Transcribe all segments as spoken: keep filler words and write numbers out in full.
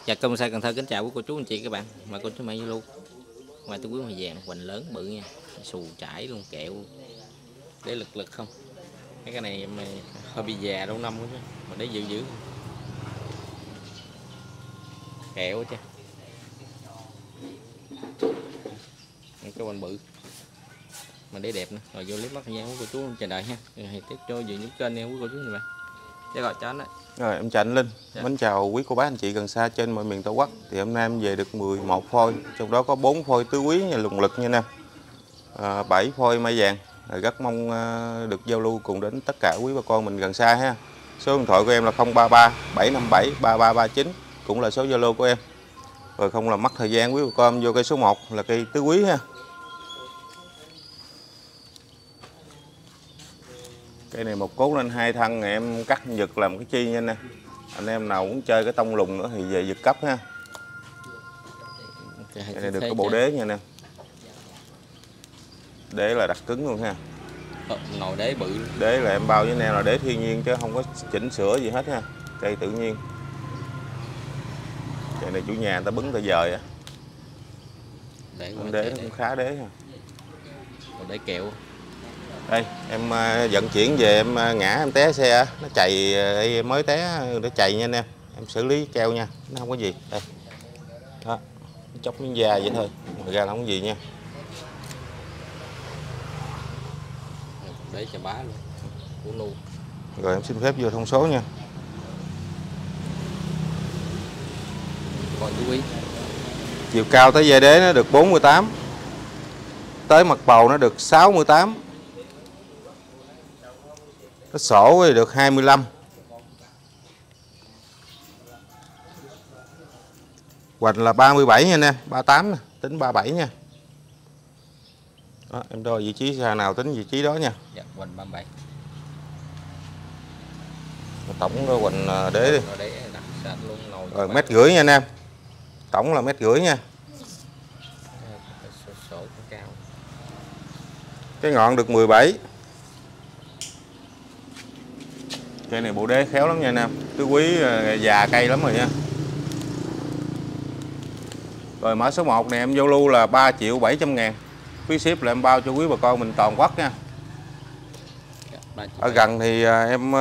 Dạ, Công Sai Cần Thơ kính chào quý cô chú anh chị các bạn. Mà cô chú mẹ luôn. Ngoài túi quý màu vàng, hoành lớn bự nha, xù chải luôn, kẹo để lực lực không. Mấy cái này mà hơi bị già đâu năm chứ, mà để giữ giữ kẹo chứ. Những cái hoành bự mà để đẹp nữa. Rồi vô clip mắt thời gian của cô chú chờ đợi ha. Rồi tiếp cho dự những kênh em của cô chú như vậy. Để gọi cho anh đấy. Rồi em chào anh Linh. Dạ. Mến chào quý cô bác anh chị gần xa trên mọi miền Tổ quốc. Thì hôm nay em về được mười một phôi, trong đó có bốn phôi tứ quý nha, lùng lực nha nè. À, bảy phôi mai vàng. Rồi rất mong à, được giao lưu cùng đến tất cả quý bà con mình gần xa ha. Số điện thoại của em là không ba ba bảy năm bảy ba ba ba chín, cũng là số Zalo của em. Rồi không làm mất thời gian quý bà con, vô cây số một là cây tứ quý ha. Cây này một cốt lên hai thân, này em cắt giật làm cái chi nha nè. Anh em nào muốn chơi cái tông lùng nữa thì về giật cấp ha. Cây này được cái bộ đế nha nè. Đế là đặt cứng luôn ha. Nồi đế bự. Đế là em bao với anh em là đế thiên nhiên chứ không có chỉnh sửa gì hết ha. Cây tự nhiên. Cây này chủ nhà người ta bứng ta dời á. Con đế cũng khá đế ha. Đế kẹo. Đây em vận chuyển về em ngã em té xe, nó chạy mới té để chạy nha anh em. Em xử lý keo nha, nó không có gì. Đây. Đó, chốc miếng da vậy thôi, ngoài ra là không có gì nha. Để cho bá luôn. Của luôn. Rồi em xin phép vô thông số nha. Còn chú ý. Chiều cao tới dây đế nó được bốn mươi tám. Tới mặt bầu nó được sáu mươi tám. Nó sổ thì được hai mươi lăm. Hoành là ba mươi bảy nha anh em, ba mươi tám nè, tính ba mươi bảy nha. Đó, em đo vị trí xa nào tính vị trí đó nha. Dạ, hoành ba mươi bảy. Tổng đó hoành đế đi. Rồi, rồi mét rưỡi nha anh em. Tổng là mét rưỡi nha. Cái ngọn được mười bảy. Cây này bộ đế khéo lắm nha anh em. Tứ quý già cây lắm rồi nha. Rồi mã số một này em giao lưu là ba triệu bảy trăm ngàn. Phí ship là em bao cho quý bà con mình toàn quốc nha. Ở gần thì em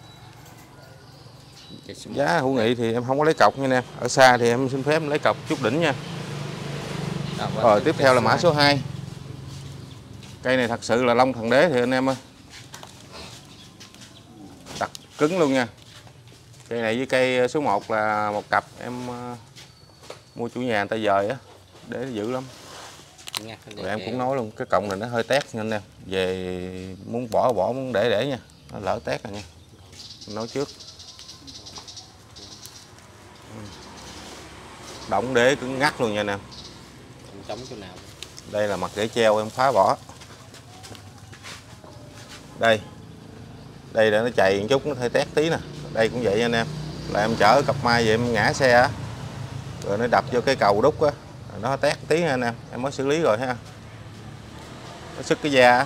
giá hữu nghị thì em không có lấy cọc nha anh em. Ở xa thì em xin phép lấy cọc chút đỉnh nha. Rồi tiếp theo là mã số hai. Cây này thật sự là lông thần đế thì anh em ơi. Đặt cứng luôn nha. Cây này với cây số một là một cặp em uh, mua chủ nhà người ta dời á, để dữ lắm. Rồi em cũng nói luôn, cái cọng này nó hơi tét nha anh em. Về muốn bỏ bỏ muốn để để nha. Nó lỡ tét rồi nha. Nói trước. Động đế cứng ngắt luôn nha anh em. Chống chỗ nào? Đây là mặt rễ treo em phá bỏ. Đây. Đây là nó chạy một chút nó hơi tét tí nè. Đây cũng vậy nha anh em. Là em chở cặp mai vậy em ngã xe á. Rồi nó đập vô cái cầu đúc á. Nó tét tí nha anh em. Em mới xử lý rồi ha. Nó sức cái da á.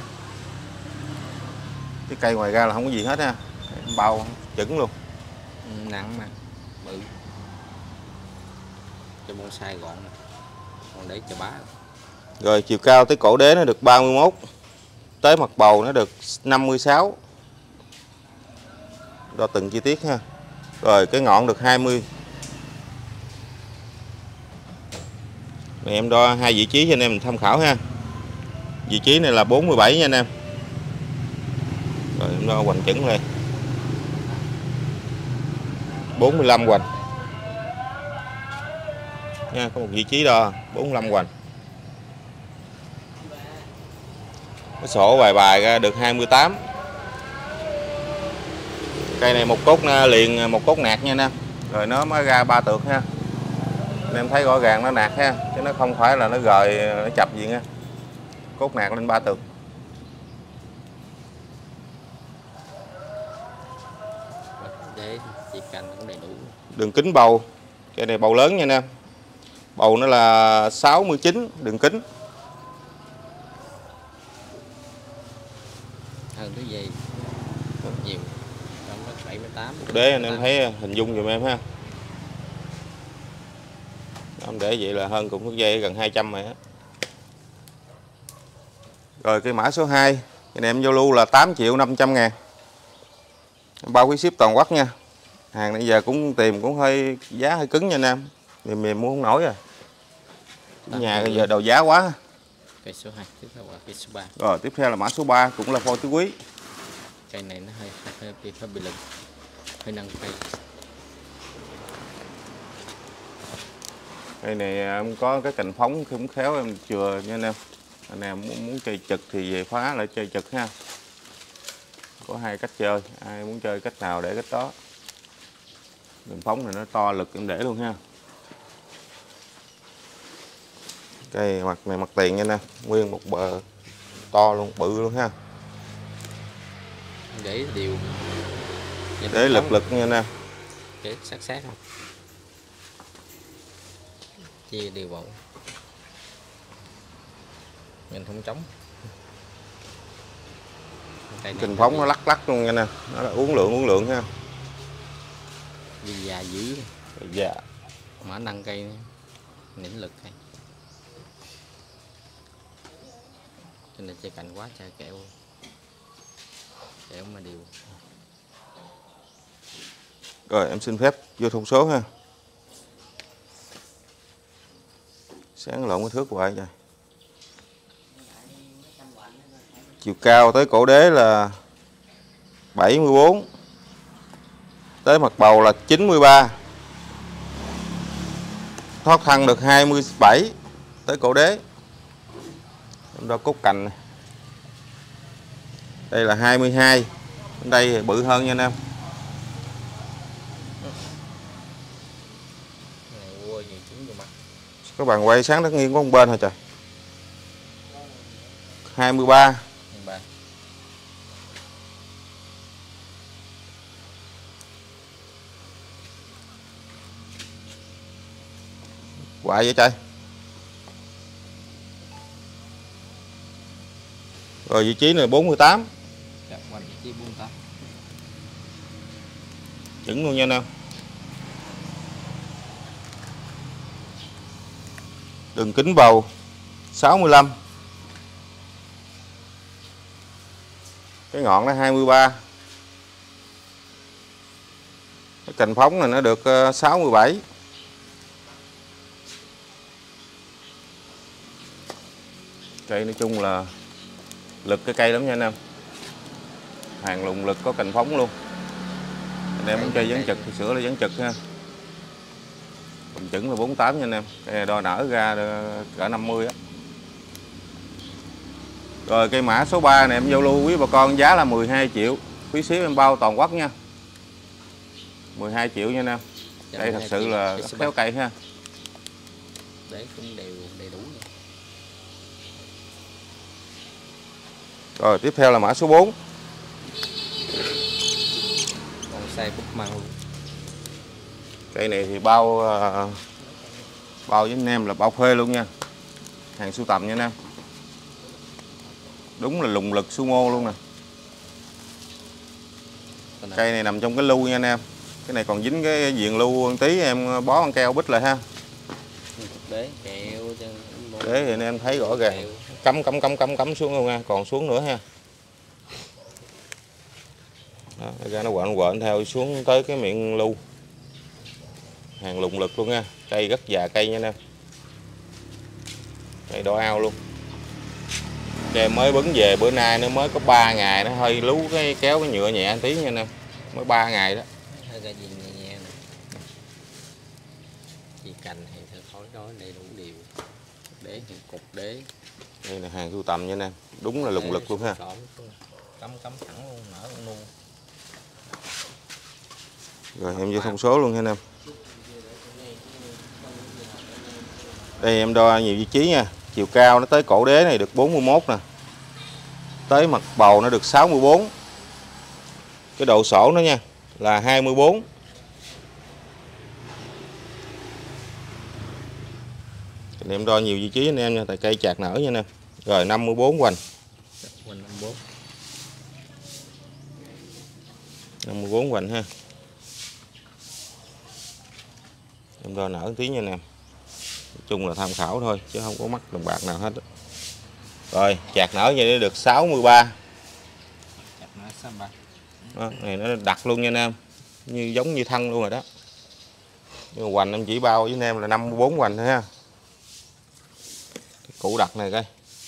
Cái cây ngoài ra là không có gì hết ha. Em bao chững luôn. Ừ, nặng mà. Bự. Cho bonsai gọn nè. Còn để cho bá. Rồi chiều cao tới cổ đế nó được ba mươi mốt. Tới mặt bầu nó được năm mươi sáu. Đo từng chi tiết ha. Rồi cái ngọn được hai mươi. Này em đo hai vị trí cho anh em mình tham khảo ha. Vị trí này là bốn mươi bảy nha anh em. Rồi em đo hoành chững lên. bốn mươi lăm hoành. Nha, có một vị trí đo bốn mươi lăm hoành. Cái sổ bài bài ra được hai mươi tám. Cây này một cốt liền một cốt nạc nha anh em. Rồi nó mới ra ba tược ha. Anh em thấy rõ ràng nó nạc ha, chứ nó không phải là nó gời nó chập gì nha. Cốt nạc lên ba tược. Để chỉ cành cũng đầy đủ. Đường kính bầu. Cây này bầu lớn nha anh em. Bầu nó là sáu mươi chín đường kính. Hơn cái gì? Nhiều. Trong đó bảy mươi tám. Để anh em thấy hình dung giùm em ha. Em để vậy là hơn cục thước dây gần hai trăm rồi á. Rồi cây mã số hai, cái này em giao lưu là tám triệu năm trăm ngàn. Bao phí ship toàn quốc nha. Hàng nãy giờ cũng tìm cũng hơi giá hơi cứng nha anh em. Mềm mềm mua không nổi rồi. Nhà bây giờ đầu giá quá. Cây số hai, tiếp theo là cây số ba. Rồi tiếp theo là mã số ba, cũng là phôi tứ quý. Cây này nó hơi hơi bị hơi bị lực, hơi nâng cây. Cây này em có cái cành phóng không khéo em chừa nha anh em. Anh em muốn, muốn chơi trực thì về phá lại chơi trực ha. Có hai cách chơi, ai muốn chơi cách nào để cách đó. Cành phóng này nó to lực em để luôn ha. Cây mặt này mặt tiền nha anh em, nguyên một bờ to luôn, bự luôn ha. Để đều. Để lực lực nha anh em. Để sát sát không? Chia đều bộ. Mình không chống. Cành phóng nó lắc lắc luôn nha nè, nó là uống lượng uống lượng ha. Vì già dữ. Dạ. Mà nâng cây nỉnh lực này. Cho nên chơi cành quá chơi kẹo. Kẹo mà đều. Rồi em xin phép vô thông số ha. Sáng lộn cái thước hoài rồi. Chiều cao tới cổ đế là bảy mươi bốn. Tới mặt bầu là chín mươi ba. Thoát thân được hai mươi bảy. Tới cổ đế. Em đo cốt cành này. Đây là hai mươi hai. Bên đây thì bự hơn nha anh em. Các bạn quay sáng đất nghiêng có một bên thôi trời. hai mươi ba. Hoài vậy trời. Rồi vị trí này bốn mươi tám. Dạ, vị trí bốn mươi tám. Chuẩn luôn nha anh em. Đường kính bầu sáu mươi lăm. Cái ngọn nó hai mươi ba. Cái cành phóng này nó được sáu mươi bảy. Cây nói chung là lực cái cây lắm nha anh em. Hàng lùng lực có cành phóng luôn. Anh em muốn chơi dán trực thì sửa là dán trực ha. Bình chuẩn là bốn mươi tám nha anh em. Cây này đo nở ra cỡ năm mươi á. Rồi cây mã số ba này em giao lưu quý bà con giá là mười hai triệu. Phí ship em bao toàn quốc nha. mười hai triệu nha anh em. Đây thật sự là khéo cây ha. Để cũng đều đầy đủ. Rồi tiếp theo là mã số bốn. Còn size bút măng luôn. Cây này thì bao uh, bao với anh em là bao phê luôn nha. Hàng sưu tầm nha anh em. Đúng là lùng lực sumo luôn nè. Cây này nằm trong cái lưu nha anh em. Cái này còn dính cái viền lưu một tí em bó con keo bít lại ha. Đế kẹo Đế thì anh em thấy rõ ràng. Cắm cắm cắm cắm cắm xuống luôn nha, còn xuống nữa ha. Đó, ra nó quện quện theo xuống tới cái miệng lưu. Hàng lùng lực luôn nha. Cây rất già cây nha anh em. Cây đỏ ao luôn. Cây mới bứng về bữa nay nó mới có ba ngày, nó hơi lú cái kéo cái nhựa nhẹ tí nha anh em. Mới ba ngày đó. Hơi ra gì nhẹ nhẹ nè. Chỉ cành hay theo khối đó đầy đủ đều. Đế thì cục đế. Đây là hàng sưu tầm nha anh em. Đúng là lùng lực luôn ha. Cắm cắm thẳng luôn, nở luôn. Rồi em vô thông số luôn nha anh em. Đây em đo nhiều vị trí nha. Chiều cao nó tới cổ đế này được bốn mươi mốt nè. Tới mặt bầu nó được sáu mươi bốn. Cái độ sổ nó nha là hai mươi bốn. Em đo nhiều vị trí anh em nha, tại cây chạc nở nha anh em. Rồi năm mươi bốn hoành. Hoành năm mươi bốn. năm mươi bốn hoành ha. Em đo nở tí nha anh em. Nói chung là tham khảo thôi chứ không có mắc đồng bạc nào hết. Rồi chạc nở vậy được sáu mươi ba. Đó, này nó đặt luôn nha anh em, như giống như thân luôn rồi đó. Nhưng mà hoành em chỉ bao với anh em là năm mươi bốn hoành thôi ha. Cái củ đặt này coi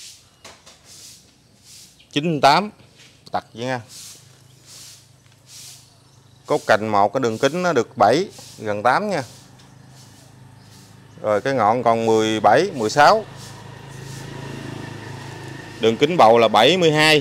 chín mươi tám đặt vậy nha. Cốt cành một, cái đường kính nó được bảy gần tám nha. Rồi cái ngọn còn mười bảy mười sáu. Đường kính bầu là bảy mươi hai.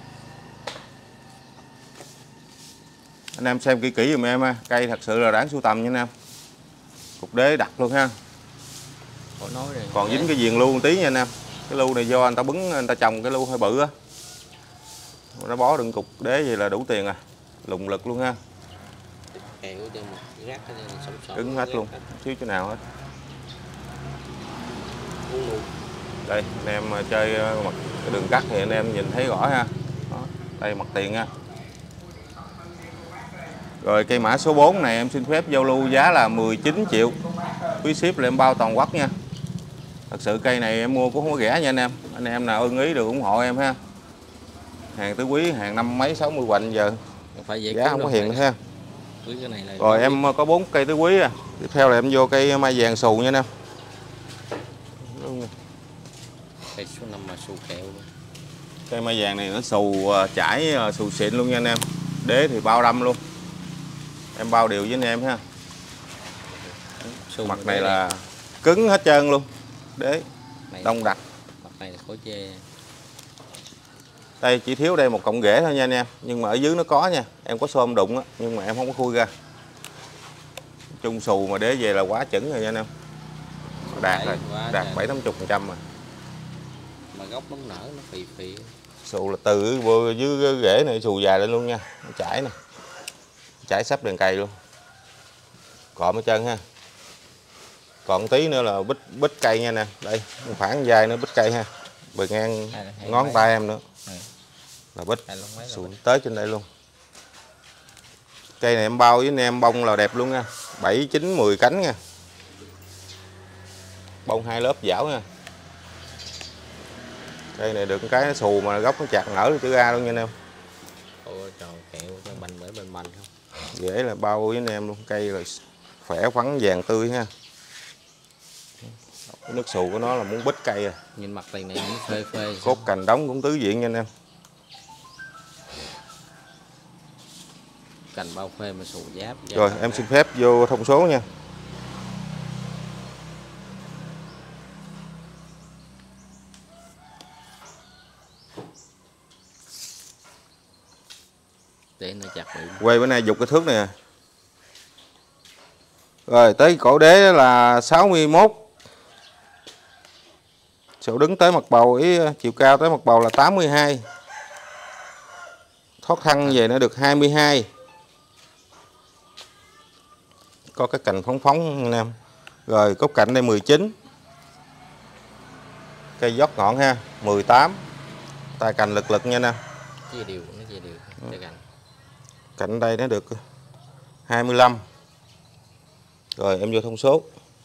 Anh em xem kỹ kỹ giùm em ha, cây thật sự là đáng sưu tầm nha anh em. Cục đế đặt luôn ha. Còn dính cái viền lưu một tí nha anh em. Cái lưu này do anh ta bứng, anh ta trồng cái lưu hơi bự á, nó bó đựng cục đế vậy là đủ tiền à. Lùng lực luôn ha. Cứng hết luôn, không thiếu chỗ nào hết. Đây anh em chơi mặt cái đường cắt thì anh em nhìn thấy rõ ha. Đó, đây mặt tiền ha. Rồi cây mã số bốn này em xin phép giao lưu giá là mười chín triệu. Phí ship là em bao toàn quốc nha. Thật sự cây này em mua cũng không có rẻ nha anh em. Anh em nào ưng ý được ủng hộ em ha. Hàng tứ quý, hàng năm mấy sáu mươi hoành giờ. Phải giá không có hiền nữa ha. Rồi em có bốn cây tứ quý à. Tiếp theo là em vô cây mai vàng xù nha anh em. Cây số năm là xù kẹo luôn. Cây mai vàng này nó xù chải xù xịn luôn nha anh em. Đế thì bao đâm luôn. Em bao đều với anh em ha. Mặt này là cứng hết trơn luôn. Đế đông đặc. Mặt này là khối chê. Đây chỉ thiếu đây một cọng rễ thôi nha anh em. Nhưng mà ở dưới nó có nha. Em có xôm đụng á, nhưng mà em không có khui ra. Chung xù mà đế về là quá chuẩn rồi nha anh em. Đạt rồi, đạt bảy tám mươi phần trăm rồi. Mà gốc nó nở nó phì phì. Xù là từ dưới rễ này xù dài lên luôn nha. Nó chảy nè. Chảy sắp đèn cày luôn. Cọm hết trơn ha. Còn tí nữa là bít bít cây nha nè. Đây, khoảng dài nữa bít cây ha. Bề ngang ngón tay em nữa. Là bít xuống tới trên đây luôn. Cây này em bao với anh em bông là đẹp luôn nha. bảy chín mười cánh nha. Bông hai lớp dảo nha. Cây này được cái nó xù mà gốc nó chạc nở chữ A luôn nha anh em. Ôi trời, kẹo nó bành bởi bành bành không. Dễ là bao với anh em luôn. Cây rồi khỏe khoắn vàng tươi ha. Cái nước xù của nó là muốn bít cây à. Nhìn mặt tiền này nó phê phê. Cốt cành đóng cũng tứ diện nha anh em. Cành bao phê mà xù giáp. giáp Rồi em xin phép vô thông số nha. Để nó chặt bị. Quay bữa nay dục cái thước này. Rồi tới cổ đế là sáu mươi mốt. Sổ đứng tới mặt bầu, ý chiều cao tới mặt bầu là tám mươi hai. Thoát thân về nó được hai mươi hai. Có cái cành phóng phóng anh em. Rồi cốt cạnh đây mười chín. Cây dốc ngọn ha, mười tám. Tay cành lực lực nha nè. Chia đều, nó chia đều. Ừ. Cành. Cạnh đây nó được hai mươi lăm. Rồi em vô thông số.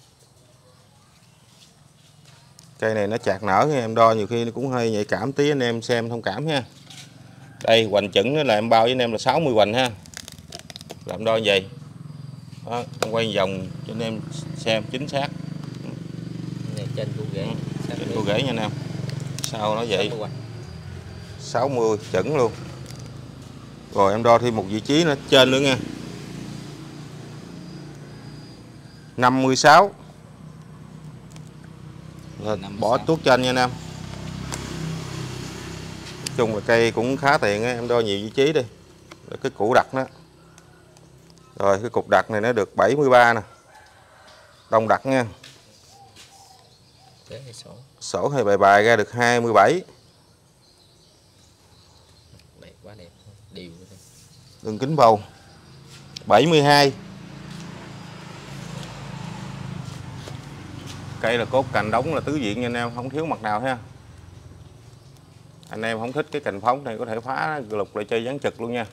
Cây này nó chạc nở em đo nhiều khi nó cũng hơi nhạy cảm tí, anh em xem thông cảm ha. Đây hoành chuẩn là em bao với anh em là sáu mươi hoành ha. Làm đo như vậy. Đó, em quay vòng cho anh em xem chính xác. Này trên cu rễ. Trên cu rễ nha anh em. Sau nó vậy. sáu mươi chuẩn luôn. Rồi em đo thêm một vị trí nữa trên nữa nha. năm mươi sáu. Rồi, bỏ tuốt trên nha anh em. Nói chung là cây cũng khá tiện á, em đo nhiều vị trí đi. Rồi cái củ đặt đó. Rồi cái cục đặt này nó được bảy mươi ba nè. Đông đặt nha. Sổ. Sổ hay bài bài ra được hai mươi bảy. Đẹp quá đẹp. Đều. Đường kính bầu bảy mươi hai. Cây là cốt cành đóng là tứ diện nha anh em, không thiếu mặt nào ha. Anh em không thích cái cành phóng này có thể phá lục lại chơi dán trực luôn nha.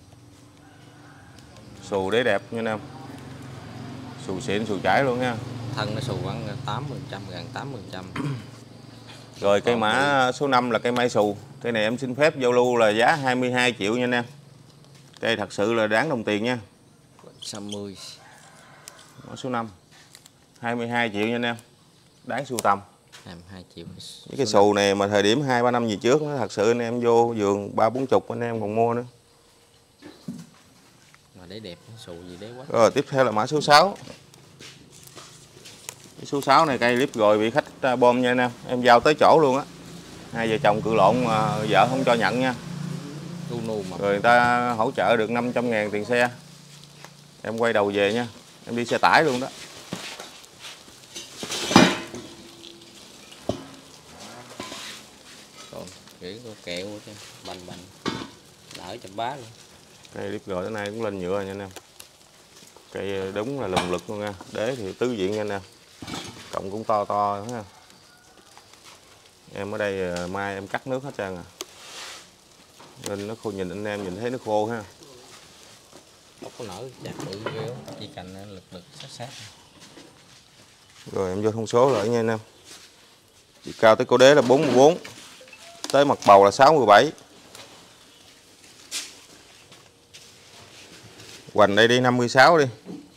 Xù đế đẹp nha anh em. Xù xịn xù chảy luôn nha. thân nó xù khoảng tám mươi phần trăm, gần tám mươi phần trăm. Rồi cây mã số năm là cây mai xù. Cây này em xin phép giao lưu là giá hai mươi hai triệu nha anh em. Cây thật sự là đáng đồng tiền nha. sáu mươi. Mã số năm. hai mươi hai triệu nha anh em. Đáng sưu tầm. hai mươi hai triệu. Cái cây xù này mà thời điểm hai ba năm về trước nó thật sự anh em vô vườn ba bốn chục anh em còn mua nữa. Mà để đẹp xù gì đấy quá. Rồi tiếp theo là mã số sáu. Cái số sáu này cây clip rồi bị khách bom nha anh em. Em giao tới chỗ luôn á. Hai vợ chồng cự lộn mà vợ không cho nhận nha. Rồi người ta hỗ trợ được năm trăm ngàn tiền xe. Em quay đầu về nha. Em đi xe tải luôn đó. Còn kiểu có kẹo chứ bành bành. Đỡ chầm bá luôn. Cây clip rồi tới nay cũng lên nhựa rồi nha anh em. Cây đúng là lùng lực luôn nha. Đế thì tứ diện nha anh em. Cộng cũng to to ha. Em ở đây mai em cắt nước hết trơn à. Nên nó khô, nhìn anh em nhìn thấy nó khô ha. Nó có nở chặt bự ghê, chỉ cành lực lực sát sát. Rồi em vô thông số lại nha anh em. Chiều cao tới cổ đế là bốn mươi bốn. Tới mặt bầu là sáu mươi bảy. Hoành đây đi năm mươi sáu đi.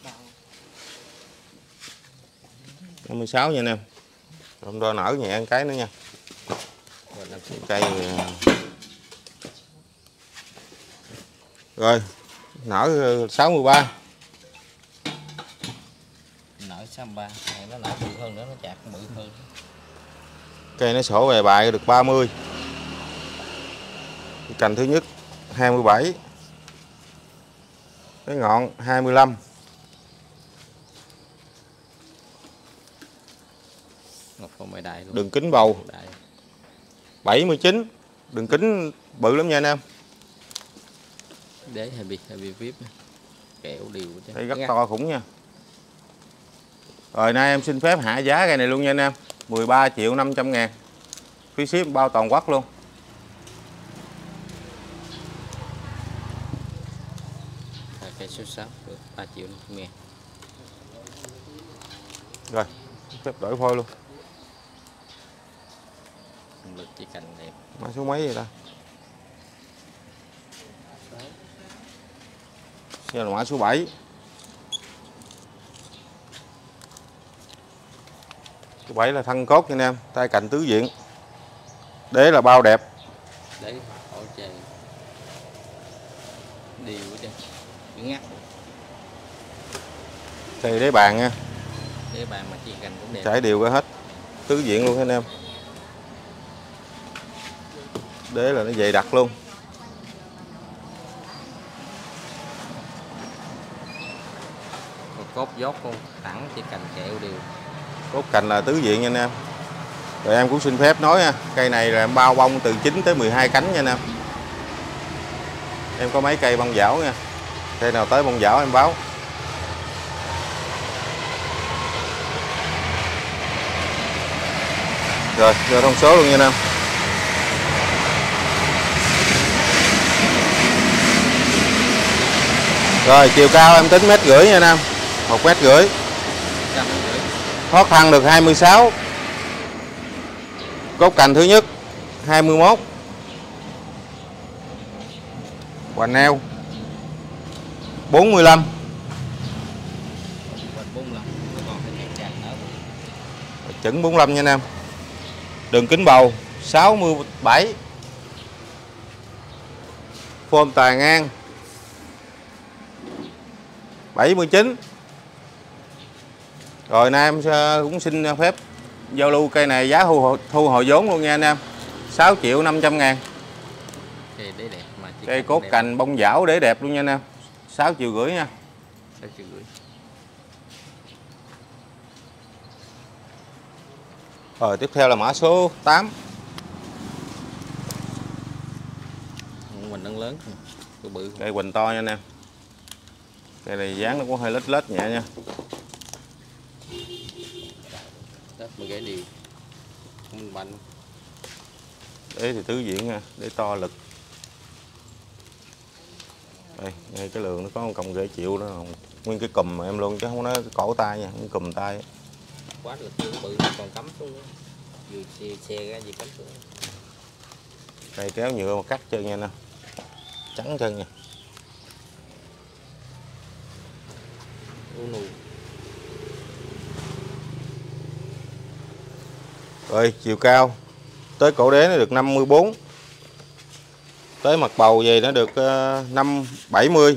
năm mươi sáu nha anh em. Hôm đó nở nhẹ một cái nữa nha. Cây rồi nở sáu mươi ba. Nở sáu mươi ba, nó nở bự hơn nữa, nó chạc bự hơn. Cây nó sổ về bài được ba mươi. Cành thứ nhất hai mươi bảy. Cái ngọn hai mươi lăm. Đại luôn. Đường kính bầu đại. bảy mươi chín. Đường kính bự lắm nha anh em. Đế hay bị hay bị vip kẹo đều chứ. Đây rất to khủng nha. Rồi nay em xin phép hạ giá cây này luôn nha anh em. mười ba triệu năm trăm ngàn. Phí ship bao toàn quốc luôn. Cây số sáu được ba triệu năm trăm ngàn. Rồi phép đổi phôi luôn. Lực chỉ cành đẹp. Mã số mấy vậy ta? Đây là mã số bảy. Số bảy là thân cốt nha anh em, tay cạnh tứ diện. Đế là bao đẹp. Đế hỗ trợ. Điều chứ. Ngắt. Cây đế bàn nha. Đế bàn mà chỉ cành cũng đẹp. Trải đều ra hết. Tứ diện luôn anh em. Đế là nó dày đặc luôn. Cốt dốt luôn, thẳng chỉ cành kẹo đều. Cốt cành là tứ diện nha anh em. Rồi em cũng xin phép nói nha, cây này là em bao bông từ chín tới mười hai cánh nha anh em. Em có mấy cây bông dảo nha. Cây nào tới bông dảo em báo. Rồi, giờ thông số luôn nha anh em. Rồi, chiều cao em tính mét rưỡi nha anh em. Một mét rưỡi. Thoát thân được hai mươi sáu. Cốt cành thứ nhất hai mươi mốt. Hoành eo bốn mươi lăm. Chững bốn mươi lăm nha anh em. Đường kính bầu sáu mươi bảy. Form tà ngang bảy mươi chín. Rồi nay em cũng xin phép giao lưu cây này giá thu, thu hồi vốn luôn nha anh em. sáu triệu năm trăm ngàn. Cây đế đẹp mà cây cốt cành bông dảo để đẹp luôn nha anh em. sáu triệu rưỡi nha. sáu triệu rưỡi. Rồi tiếp theo là mã số tám. Quỳnh lớn lớn cái bự. Cây quỳnh to nha anh em. Cây này dáng nó cũng hơi lết lết nhẹ nha. Tết mà gãy đều. Không bánh. Đế thì tứ diện nha, để to lực. Đây, ngay cái lượng nó có một cọng rễ chịu đó, nguyên cái cùm mà em luôn chứ không nói cái cổ tay nha, cái cùm tay. Quá lực bự còn cắm xuống nữa. Vừa xe, xe ra vừa cắm xuống. Cây kéo nhựa mà cắt chân nha nè. Trắng chân nha. Unu. Rồi chiều cao tới cổ đế nó được năm mươi bốn. Tới mặt bầu về nó được năm bảy mươi.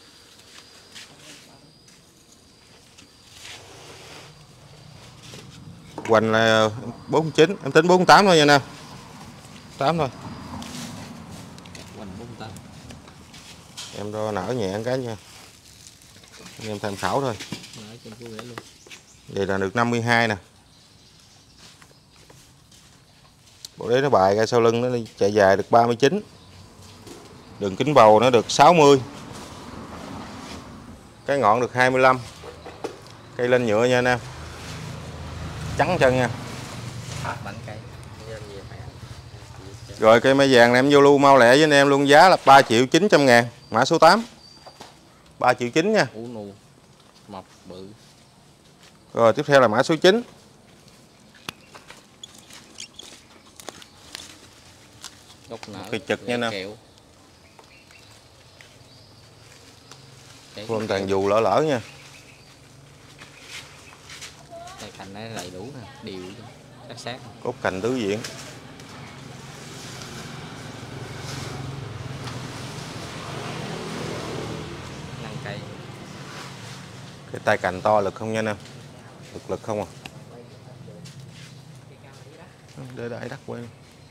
Hoành là bốn mươi chín, em tính bốn mươi tám thôi nha nè. tám thôi. Hoành bốn mươi tám. Em đo nở nhẹ cái nha. Em tham khảo thôi. Nở trên cô luôn. Vậy là được năm mươi hai nè. Bộ đế nó bài ra sau lưng nó chạy dài được ba mươi chín. Đường kính bầu nó được sáu mươi. Cái ngọn được hai mươi lăm. Cây lên nhựa nha anh em. Trắng chân nha. Bánh cây. Rồi cây mai vàng này em vô lưu mau lẹ với anh em luôn, giá là ba triệu chín trăm ngàn, mã số tám. ba triệu chín nha. Unu. Mập bự. Rồi tiếp theo là mã số chín. Gốc nở. Cây trực nha nè. Phơm tàn dù lỡ lỡ nha. Cây cành nó đầy đủ nè, đều sát sát. Cốt cành tứ diện. Năng cây. Cái tay cành to lực không nha anh em. Lực lực không à. Để đẩy đắt quay.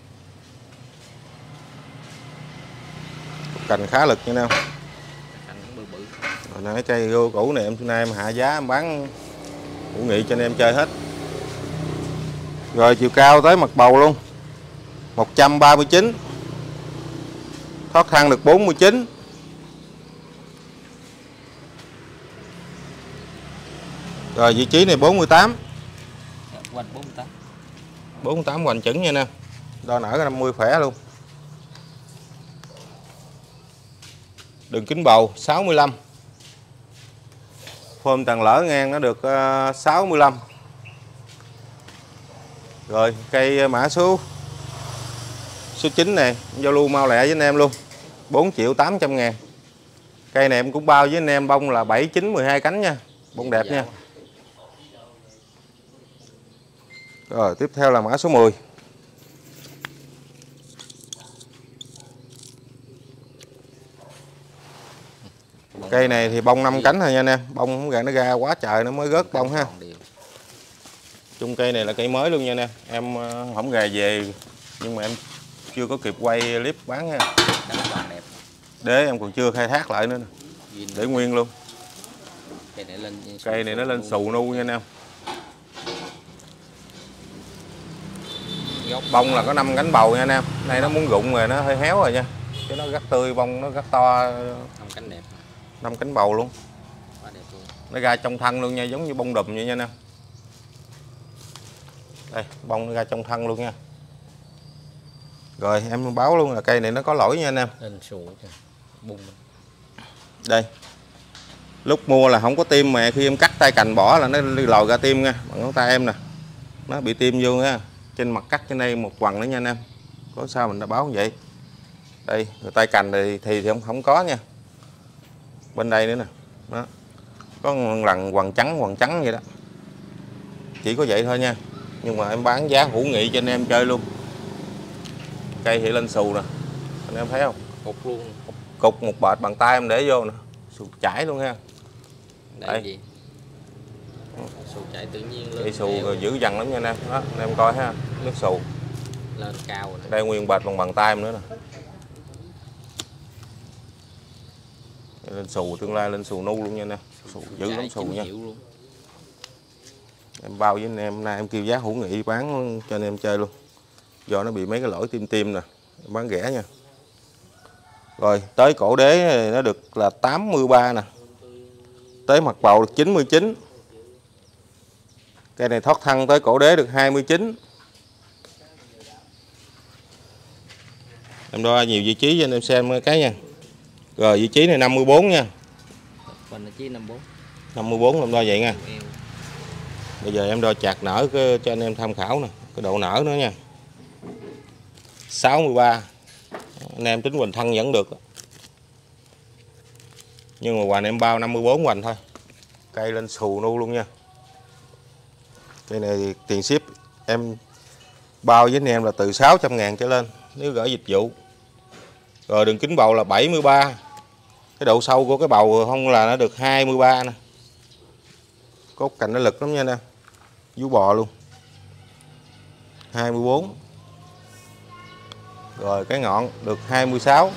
Cốt cành khá lực nha anh em. Cành bự bự. Rồi nãy cây gô cũ này em xưa nay em hạ giá em bán hữu nghị cho anh em chơi hết. Rồi chiều cao tới mặt bầu luôn. một trăm ba mươi chín. Thoát thang được bốn mươi chín. Rồi vị trí này bốn mươi tám. Hoành bốn mươi tám. bốn mươi tám hoành chuẩn nha nè. Đo nở năm mươi khỏe luôn. Đường kính bầu sáu mươi lăm. Phơm tàn lỡ ngang nó được sáu mươi lăm. Rồi cây mã số số chín này giao lưu mau lẹ với anh em luôn, bốn triệu tám trăm ngàn. Cây này em cũng bao với anh em bông là bảy chín mười hai cánh nha. Bông đẹp nha. Rồi tiếp theo là mã số mười. Cây này thì bông năm cánh thôi nha anh em. Bông không gạn nó ra quá trời nó mới gớt bông ha. Chung cây này là cây mới luôn nha anh em. Em không gà về nhưng mà em chưa có kịp quay clip bán ha. Đế em còn chưa khai thác lại nữa nè. Để nguyên luôn. Cây này, lên cây này nó lên xù nu nha anh em. Bông là có năm cánh bầu nha anh em. Nay nó muốn rụng rồi, nó hơi héo rồi nha. Chứ nó rất tươi, bông nó rất to. năm cánh đẹp. năm cánh bầu luôn. Quá đẹp luôn. Nó ra trong thân luôn nha, giống như bông đùm vậy nha anh em. Đây, bông nó ra trong thân luôn nha. Rồi em báo luôn là cây này nó có lỗi nha anh em. Lên xù bung. Đây. Lúc mua là không có tim mà khi em cắt tay cành bỏ là nó lòi ra tim nha, bằng ngón tay em nè. Nó bị tim vô nha. Trên mặt cắt trên đây một quầng nữa nha anh em. Có sao mình đã báo như vậy. Đây, rồi tay cành thì thì, thì không không có nha. Bên đây nữa nè. Đó. Có một lần quầng trắng quầng trắng vậy đó. Chỉ có vậy thôi nha. Nhưng mà em bán giá hữu nghị cho anh em chơi luôn. Cây thì lên xù nè. Anh em thấy không? Cục luôn. Cục một bệt bằng tay em để vô nè. Xù chảy luôn ha. Đây, đây. Gì? Xù chảy tự nhiên lên. Cây xù rồi dữ dằn lắm nha anh em. Đó, anh em coi ha. Nước xù. Lên cao rồi. Đây nguyên bệt bằng bàn tay em nữa nè. Lên xù, tương lai lên xù nu luôn nha anh em. Xù dữ lắm xù nha. Luôn. Em bao với anh em, nay em kêu giá hữu nghị bán cho anh em chơi luôn. Do nó bị mấy cái lỗi tim tim nè, em bán rẻ nha. Rồi, tới cổ đế nó được là tám mươi ba nè. Tới mặt bầu được chín mươi chín. Cây này thoát thân tới cổ đế được hai mươi chín. Em đo nhiều vị trí cho anh em xem cái nha. Rồi vị trí này năm mươi bốn nha. Mình là chí năm mươi bốn. năm mươi bốn em đo vậy nha. Bây giờ em đo chạc nở cái, cho anh em tham khảo nè, cái độ nở nữa nha. sáu mươi ba. Anh em tính hoành thân vẫn được. Nhưng mà hoành em bao năm mươi bốn hoành thôi. Cây lên xù nu luôn nha. Cây này thì tiền ship em bao với anh em là từ sáu trăm ngàn trở lên nếu gửi dịch vụ. Rồi đường kính bầu là bảy mươi ba. Cái độ sâu của cái bầu không là nó được hai mươi ba nè. Cốt cành nó lực lắm nha nè. Vú bò luôn. hai mươi bốn. Rồi cái ngọn được hai mươi sáu.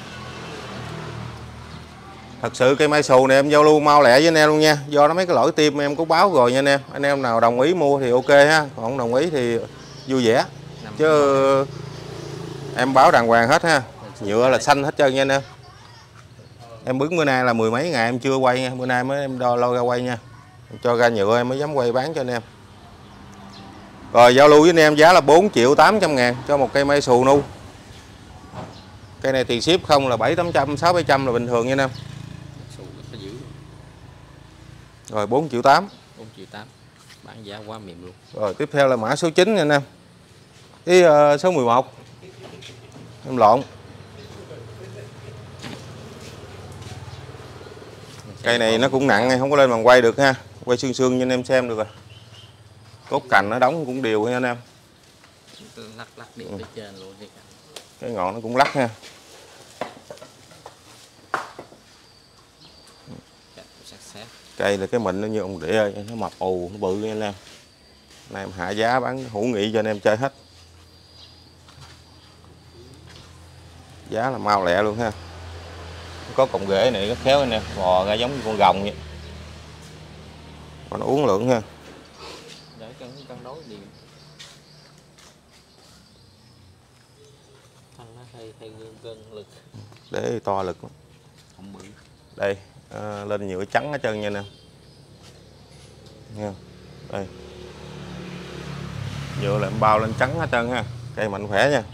Thật sự cây mai xù này em giao lưu mau lẹ với anh em luôn nha. Do nó mấy cái lỗi tim em có báo rồi nha anh em. Anh em nào đồng ý mua thì ok ha. Còn không đồng ý thì vui vẻ. Chứ em báo đàng hoàng hết ha. Nhựa là xanh hết trơn nha anh em. Em bứng bữa nay là mười mấy ngày em chưa quay nha. Bữa nay mới em đo lôi ra quay nha. Em cho ra nhựa em mới dám quay bán cho anh em. Rồi giao lưu với anh em giá là bốn triệu tám trăm ngàn cho một cây mai xù nu. Cây này tiền ship không là bảy tám trăm, sáu bảy trăm là bình thường nha anh em. Rồi bốn triệu tám. bốn triệu tám. Bán giá quá mềm luôn. Rồi tiếp theo là mã số chín nha anh em. Cái uh, số mười một. Em lộn. Cây này nó cũng nặng, không có lên bằng quay được ha. Quay xương xương cho anh em xem được rồi. Cốt cành nó đóng cũng đều nha anh em. Lắc lắc điện ừ. Trên luôn. Cái ngọn nó cũng lắc ha. Cây là cái mịn nó như ông đĩa ơi, nó mập ù, nó bự nha anh em. Nay em hạ giá bán hữu nghị cho anh em chơi hết. Giá là mau lẹ luôn ha. Có cọng rễ này rất khéo anh em, bò ra giống như con rồng vậy. Còn nó uống lượng ha. Để cân cân đối điện. Thân nó hơi hơi gân lực. Để to lực. Không bự. Đây, à, lên nhiều cái trắng hết trơn nha nè. Nha. Đây. Nhựa là em bao lên trắng hết trơn ha. Cây mạnh khỏe nha.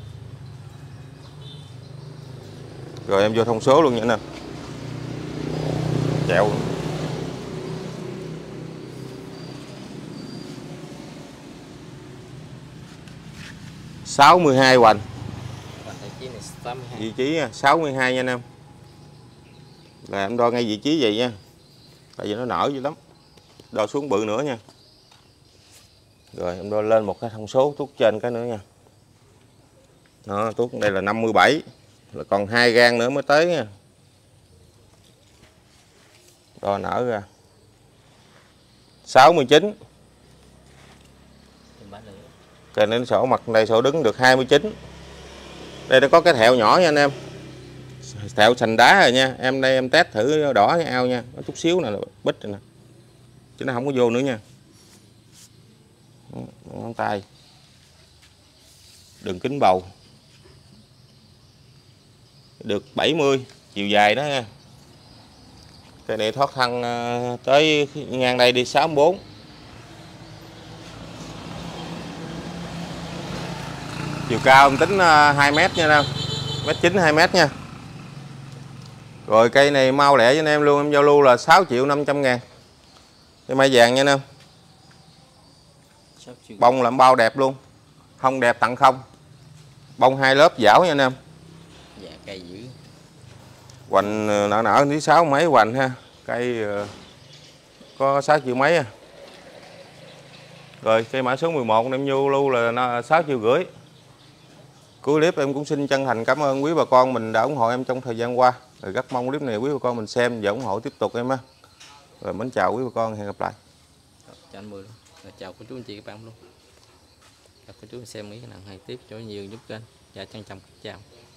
Rồi em vô thông số luôn nha nè. Chẹo. sáu mươi hai hoành. Vị trí sáu mươi hai nha anh em. Là em đo ngay vị trí vậy nha. Tại vì nó nở dữ lắm. Đo xuống bự nữa nha. Rồi em đo lên một cái thông số tuốt trên cái nữa nha. Đó, tuốt đây là năm mươi bảy. Là còn hai gang nữa mới tới nha. Đo nở ra sáu mươi chín. Cây nên sổ mặt đây sổ đứng được hai mươi chín. Đây nó có cái thẹo nhỏ nha anh em. Thẹo sành đá rồi nha. Em đây em test thử đỏ với ao nha. Có chút xíu nè, bít rồi nè. Chứ nó không có vô nữa nha. Ngón tay. Đường kính bầu. Được bảy mươi. Chiều dài đó nha. Cây này thoát thân tới ngang đây đi sáu mươi bốn. Chiều cao em tính hai mét nha anh em. Mét chín hai mét nha. Rồi cây này mau lẹ với anh em luôn, em giao lưu là sáu triệu năm trăm ngàn. Cây mai vàng nha anh em. Bông là bao đẹp luôn. Không đẹp tặng không. Bông hai lớp dảo nha anh em. Dạ cây dữ. Hoành nở nở tí sáu mấy hoành ha. Cây có sáu triệu mấy à. Rồi cây mã số mười một em vô lưu là sáu triệu rưỡi. Cuối clip em cũng xin chân thành cảm ơn quý bà con mình đã ủng hộ em trong thời gian qua. Rồi rất mong clip này quý bà con mình xem và ủng hộ tiếp tục em á. Rồi mến chào quý bà con, hẹn gặp lại. Chào anh Mười luôn. Rồi chào cô chú anh chị các bạn luôn. Chào cô chú xem mấy cái nào hay tiếp cho nhiều giúp kênh. Dạ trân trọng chào.